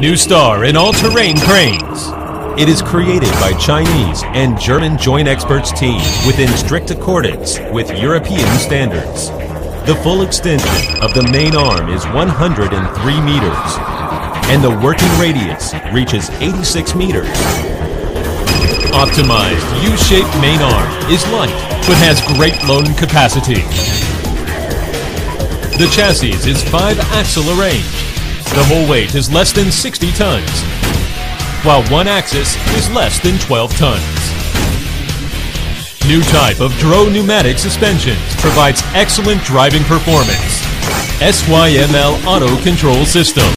new star in all-terrain cranes. It is created by Chinese and German joint experts team within strict accordance with European standards. The full extension of the main arm is 103 meters, and the working radius reaches 86 meters. Optimized U-shaped main arm is light, but has great load capacity. The chassis is 5-axle arranged. The whole weight is less than 60 tons, while one axis is less than 12 tons. New type of Dro pneumatic suspensions provides excellent driving performance. SYML Auto Control System.